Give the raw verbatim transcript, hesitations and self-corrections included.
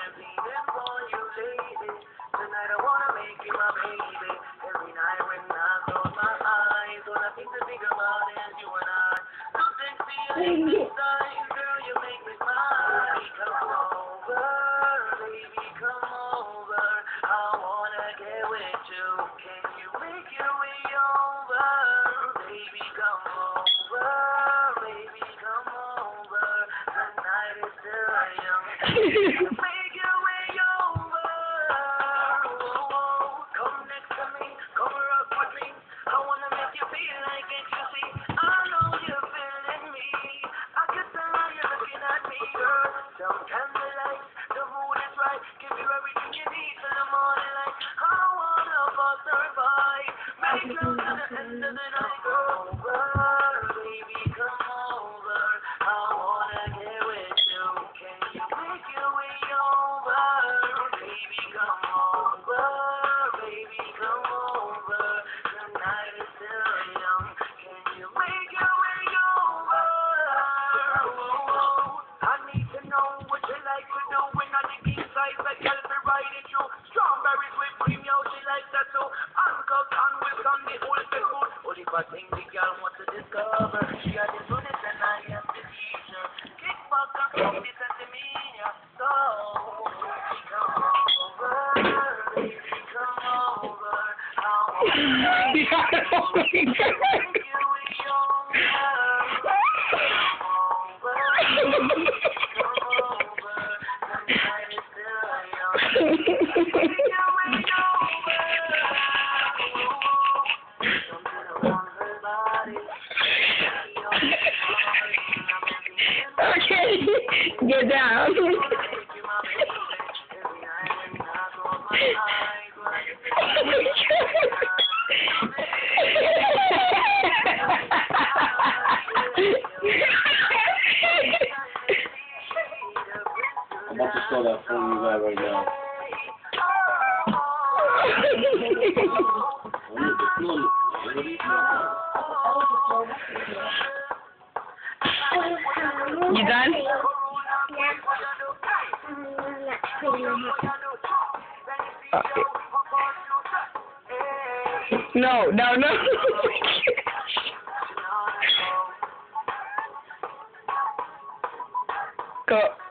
Tonight I wanna make you my baby. Every night when I close my eyes, all I think to think about is you and I. So sexy and inside, girl, you make me smile. Come over, baby, come over. I wanna get with you. Can you make your way over? Baby, come over, baby, come over. Tonight is still young. Make your way over. Come next to me, come rock with me. I wanna make you feel like ecstasy. I know you're feeling me. I can tell how you're looking at me, girl. Some candlelight, the mood is right. Give you everything you need till the morning light. I wanna fuck survive. Make love to the end of the night, girl. Over, baby, come over. I wanna get with you. Can you make your way over? Baby, come over. Baby, come over. Tonight is still young. Can you make your way over? I need to know what you like to do when I dig inside the girl be riding through. Strawberries with cream, yo, she likes that too. Uncle Con will come the whole food. Only if I think the girl wants to discover. She had the student and I am the teacher. Kick back and come listen to me. So, baby, come over. Baby, come over. I want to make you way over. Come over. Come over. Tonight is still young. Make your way over. Something around her body. Okay, get down. I'm about to show that phone you got right now. You done? Okay. No, no, no. Go.